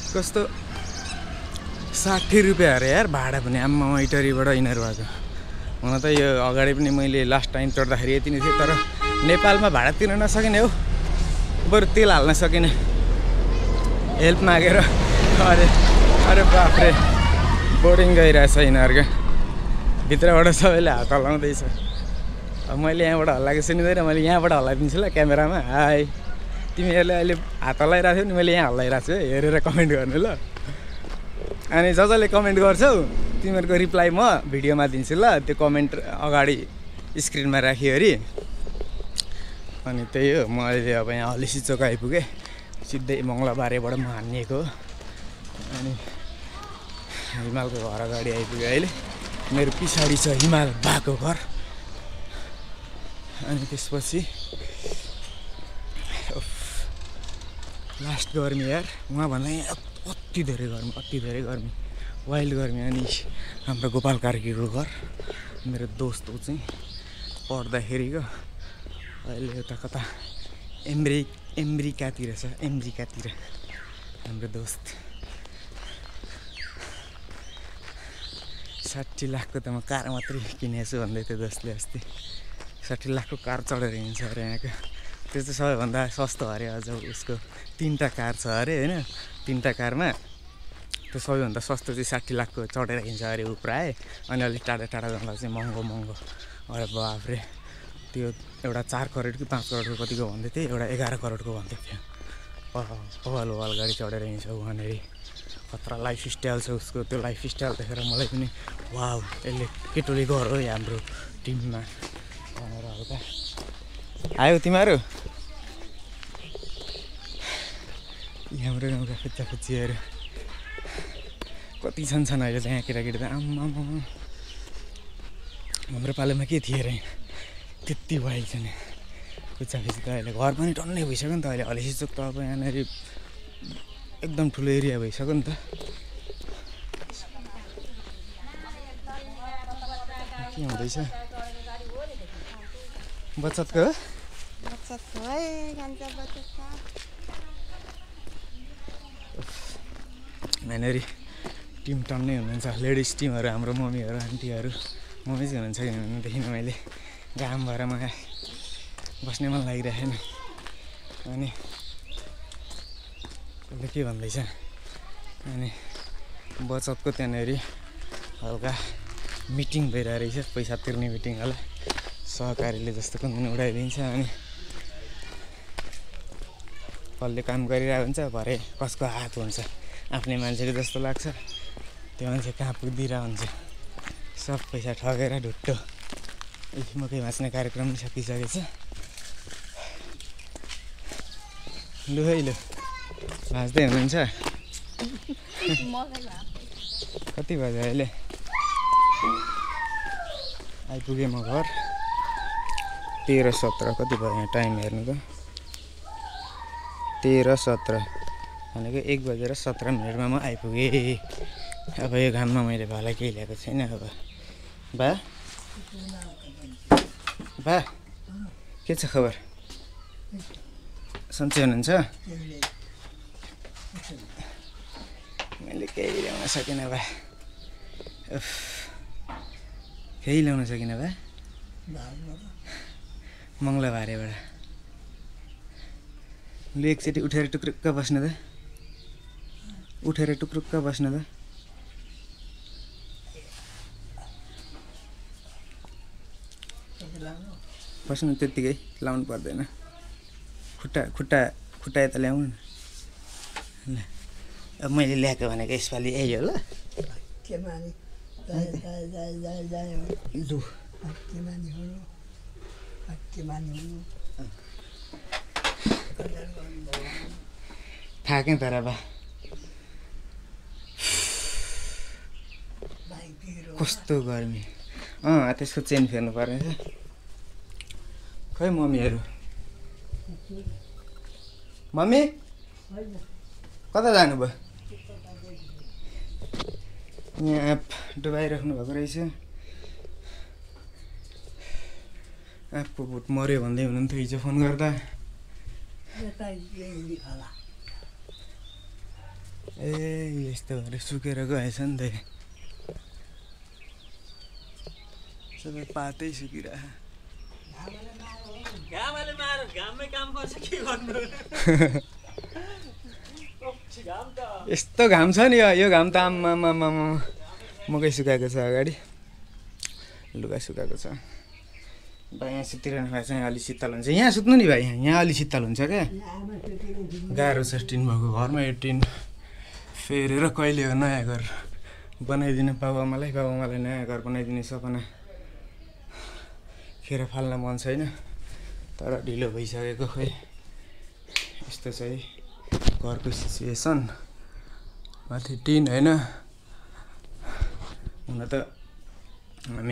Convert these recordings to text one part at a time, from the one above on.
कस्तो 60 रुपियाँ अरे यार भाडा पनि आम्मा इटरीबाट यिनीहरू भएको हुन त यो अगाडि पनि मैले लास्ट टाइम चढ्दाखेरि यति नै थियो तर नेपालमा भाडा तिर्न नसकिने हो बरु तेल हाल्न सकिने हेल्प मागेर अरे अरे बाफ्रे बोर्डिङ गइरहेछ यिनीहरूको भित्रबाट सबैले हात हल्लाउँदैछ अब मैले यहाँबाट हल्लाएको सुनिँदैन मैले यहाँबाट हल्लाइदिन्छु ल क्यामेरामा हाई तिमीहरूले अहिले हात हल्लाइरहेको थियौ नि मैले यहाँ हल्लाइरहेको छु है हेरेर कमेन्ट गर्नु ल अनि जसले कमेन्ट गर्छौ तिमीहरूको रिप्लाई म भिडियोमा दिन्छु ल त्यो कमेन्ट अगाडि स्क्रिनमा राखिवरी अनि त्यही हो म अहिले अब यहाँ हलिसी चोक आइपुगेँ सिधै मङ्गलाबारेबाट म हानिएको अनि हिमालको घर अगाडि आइपुगेँ अहिले मेरो पछाडि छ हिमाल बाको घर अनि त्यसपछि लास्ट गर्मी यार उहाँभन्दा यहाँ अति धेरै गर्मी वाइल्ड गर्मी अनि हाम्रो गोपाल कार्कीको घर मेरो दोस्त ऊ चाहिँ पढ्दाखेरिको अहिले यता कता अमेरिकातिर छ अमेरिकातिर हाम्रो दोस्त 60 लाखको त म कार मात्रै किनेको छु भन्दै थियो दोस्तले अस्ति 60 लाखको कार चढेर हिँड्छ अरे यहाँको त्यो चाहिँ सबैभन्दा सस्तो अरे अझ उसको 3टा कार छ अरे होइन 3टा कारमा त्यो सबैभन्दा सस्तो चाहिँ 60 लाखको चढेर हिँड्छ अरे ऊ प्रायः अनि अलिक टाढा जाँदा चाहिँ महँगो अरे बाफ्रे त्यो एउटा 4 करोड कि 5 करोडको कतिको भन्दै थियो एउटा 11 करोडको भन्दै थियो पहल गाडी चढेर हिँड्छ वहाँनिर खतरा लाइफस्टाइल छ उसको त्यो लाइफस्टाइल देखेर मलाई पनि वाउ यसले केटोली घर हो हाम्रो टिममा भनेर हल्का आयो तिमीहरू हाम्रो गाउँका खुच्चाखुच्चीहरू कति छन् अहिले त यहाँ केटाकेटी त आम्मा हाम्रो पालोमा के थिए अरे त्यति वाइल्ड छ नि खुच्चाखुच्ची त अहिले घर पनि टन्नै भइसक्यो नि त अहिले हलिसी चोक त अब यहाँनिर एकदम ठुलो एरिया भइसक्यो नि त के हुँदैछ बचतको यहाँनिर टिम टन्नै हुनुहुन्छ लेडिज टिमहरू हाम्रो मम्मीहरू आन्टीहरू मम्मी चाहिँ हुनुहुन्छ किनभनेदेखि मैले घाम भएर मलाई बस्ने मन लागिरहेको नि अनि उसले के भन्दैछ अनि बचतको त्यहाँनिर हल्का मिटिङ भइरहेको रहेछ पैसा तिर्ने मिटिङ होला सहकारीले जस्तो कुन उडाइदिन्छ अनि कसले काम गरिरहेको हुन्छ भरे कसको हात हुन्छ आफ्नै मान्छेको जस्तो लाग्छ त्यो मान्छे कहाँ पुगिदिरहेको हुन्छ सब पैसा ठगेर ढुट्टो मकै भाँच्ने कार्यक्रम सकिसकेको छ लु है लु भाँच्दै हुनुहुन्छ कति बज्यो अहिले आइपुगेँ म घर 13:17 कति भयो यहाँ टाइम हेर्नु त 13:17 भनेको 1:17 म आइपुगेँ अब यो घाममा मैले भालाई केही ल्याएको छैन अब बा के छ खबर सन्चै हुनुहुन्छ मैले केही ल्याउन सकिनँ बा केही ल्याउन सकिनँ बा मङ्गलबारेबाट लु एकचोटि उठेर टुक्रुक्क बस्नु त बस्नु त्यत्तिकै लाउनु पर्दैन खुट्टा यता ल्याउनु न अब मैले ल्याएको भनेको यसपालि यही हो ल थाकेँ तर बा कस्तो गर्मी त्यसको चेन फेर्नु पर्ने छ खै मम्मीहरू मम्मी कता जानुभयो यहाँ एप डुबाइराख्नु भएको रहेछ एपको भुट मऱ्यो भन्दै हुनुहुन्थ्यो हिजो फोन गर्दा ए यस्तो भएर सुकेर गएछ नि त सबै पातै सुकिरह घामले मार घाममै काम गर्छ के गर्नु यस्तो घाम छ नि यो घाम त आम्मामामा मकै सुकाएको छ अगाडि लुगा सुकाएको छ भाइ यहाँ सुतिरहनु भएको छ यहाँ अलि शीतल हुन्छ यहाँ सुत्नु नि भाइ यहाँ अलि शीतल हुन्छ क्या गाह्रो छ टिन भएको घरमा यो टिन फेरेर कहिले हो नयाँ घर बनाइदिनु बाबुआमालाई नयाँ घर बनाइदिने सपना खेर फाल्न मन छैन तर ढिलो भइसकेको खोइ यस्तो छ है घरको सिचुएसन माथि टिन होइन हुन त हामी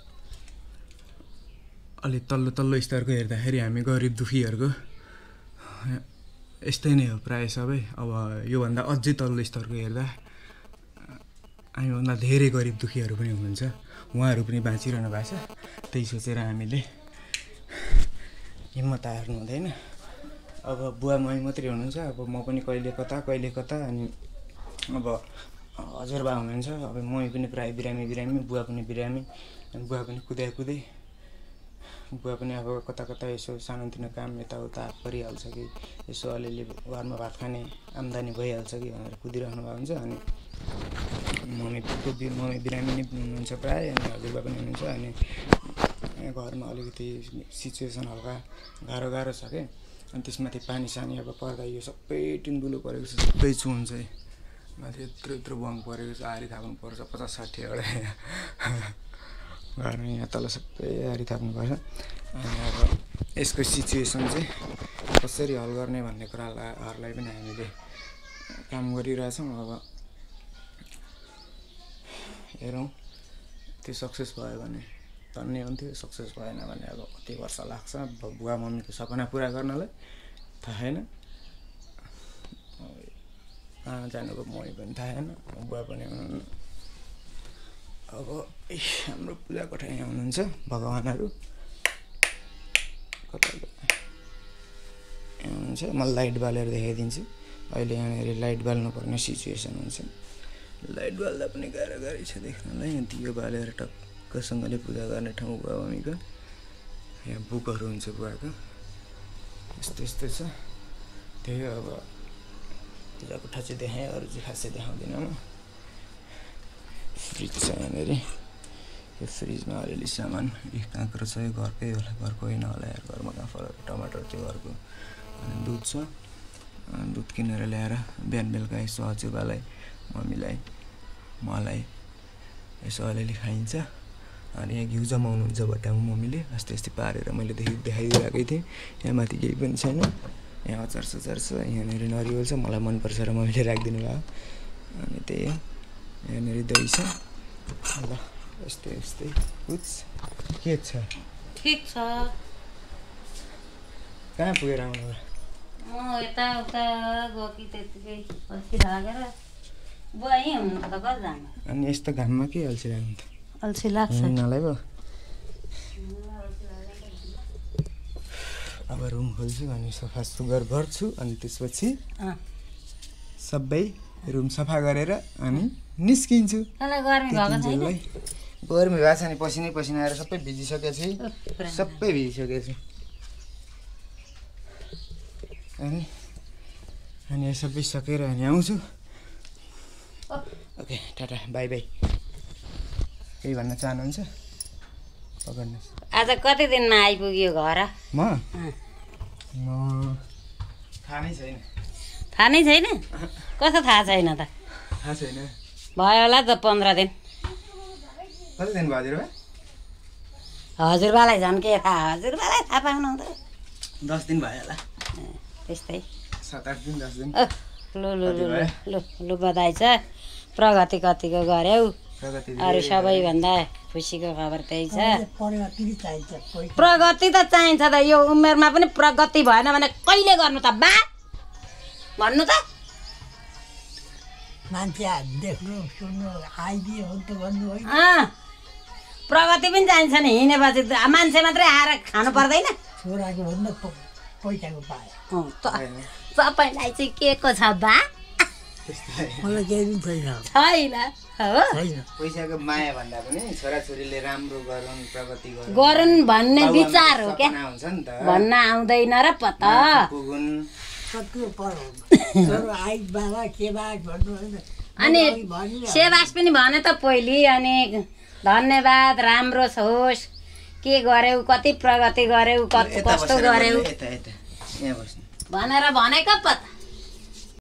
अलि तल्लो स्तरको हेर्दाखेरि हामी गरिब दुखीहरूको यस्तै नै हो प्रायः सबै अब योभन्दा अझै तल्लो स्तरको हेर्दा हामीभन्दा धेरै गरिब दुखीहरू पनि हुनुहुन्छ उहाँहरू पनि बाँचिरहनु भएको छ त्यही सोचेर हामीले हिम्मत हार्नु हुँदैन अब बुवा मम्मी मात्रै हुनुहुन्छ अब म पनि कहिले कता अनि अब हजुरबा हुनुहुन्छ अब मम्मी पनि प्रायः बिरामी बुवा पनि बिरामी अनि बुवा पनि कुदै बुवा पनि अब कता यसो सानोतिनो काम यताउता परिहाल्छ कि यसो अलिअलि घरमा भात खाने आम्दानी भइहाल्छ कि भनेर कुदिरहनु भएको हुन्छ अनि मम्मी बिरामी नै हुनुहुन्छ प्रायः अनि हजुरबा पनि हुनुहुन्छ अनि घरमा अलिकति सिचुएसन हल्का गाह्रो छ क्या अनि त्यसमाथि पानी सानी अब पर्दा यो सबै टिन्डुलो परेको छ सबै चुन चाहिँ माथि यत्रो बङ परेको छ आरी थाप्नु पर्छ 50-60 वटा घरमा यहाँ तल सबै आरी थाप्नुपर्छ अनि अब यसको सिचुएसन चाहिँ कसरी हल गर्ने भन्ने कुराहरूलाई पनि हामीले काम गरिरहेछौँ अब हेरौँ त्यो सक्सेस भयो भने धन्य हुन्थ्यो सक्सेस भएन भने अब कति वर्ष लाग्छ बुवा मम्मीको सपना पुरा गर्नलाई थाहा छैन कहाँ जानुको मम्मी पनि थाहा छैन बुवा पनि हुनुहुन्न अब हाम्रो पूजा कोठा यहाँ हुनुहुन्छ भगवानहरू कता यहाँ हुनुहुन्छ म लाइट बालेर देखाइदिन्छु अहिले यहाँनिर लाइट बाल्नुपर्ने सिचुएसन हुन्छ लाइट बाल्दा पनि गाह्रो छ देख्नलाई यहाँ दियो बालेर टक्कसँगले पूजा गर्ने ठाउँ बुवा मम्मीको यहाँ बुकहरू हुन्छ बुवाको यस्तो छ त्यही अब पूजा कोठा चाहिँ देखाएँ अरू चाहिँ खासै देखाउँदिनँ म फ्रिज छ यहाँनिर यो फ्रिजमा अलिअलि सामान काँक्रो छ यो घरकै होला घरको होइन होला यार घरमा कहाँ फरक टमाटर त्यो घरको अनि दुध छ दुध किनेर ल्याएर बिहान बेलुका यसो हजुरबालाई मम्मीलाई मलाई यसो अलिअलि खाइन्छ अनि यहाँ घिउ जमाउनुहुन्छ भट्टामा मम्मीले अस्ति पारेर मैले देखाइदिइरहेकै थिएँ यहाँ माथि केही पनि छैन यहाँ अचार सचार छ यहाँनिर नरिवल छ मलाई मनपर्छ र मम्मीले राखिदिनु भयो अनि त्यही हो यहाँनिर दही छ ल यस्तै कुछ के छ ठिक छ कहाँ पुगेर आउनु म यताउता गयो कि त्यतिकै अल्छी लागेर बुवा यहीँ हुनु त कता जानु अनि यस्तो घाममा के अल्छी लाग्नु त अल्छी लाग्छ नलाई पो अब रुम खोल्छु अनि सफा सुग्घर गर्छु अनि त्यसपछि सबै रुम सफा गरेर अनि निस्किन्छु गर्मी भएको छैन गर्मी भएको छ नि पसिना आएर सबै भिजिसकेको छु अनि यो सबै सकेर अनि आउँछु ओके टाटा बाई केही भन्न चाहनुहुन्छ पक्र्नुहोस् आज कति दिनमा आइपुग्यो घर म थाहा नै छैन कस्तो थाहा छैन त थाहा छैन भयो होला त 15 दिन कति दिन भयो हजुरबालाई झन् के थाहा हजुरबालाई थाहा पाउनु हुँदैन 10 दिन भयो होला त्यस्तै 7-8 दिन 10 दिन लु बधाई छ प्रगति कतिको गर्यौ अरू सबैभन्दा खुसीको खबर त्यही छ प्रगति त चाहिन्छ त यो उमेरमा पनि प्रगति भएन भने कहिले गर्नु त बा भन्नु त मान्छे देख्नु सुन्नु आइदियो हो त भन्नु होइन प्रगति पनि चाहिन्छ नि हिँडेपछि मान्छे मात्रै आएर खानु पर्दैन छोराको भन्दा पैसाको पायो तपाईँलाई चाहिँ के को छ बा मलाई केही पनि छैन छैन हो छैन पैसाको माया भन्दा पनि छोराछोरीले राम्रो गरून् प्रगति गरून् भन्ने विचार हो क्या हुन्छ नि त भन्न आउँदैन र पत्ता पुगुन् सबै पर आइ बाबा के बा भन्नु अनि सेवास पनि भने त पहिले अनि धन्यवाद राम्रो होस् के गर्यौ कति प्रगति गर्यौ कस्तो गर्यौ भनेर भनेको पत्ता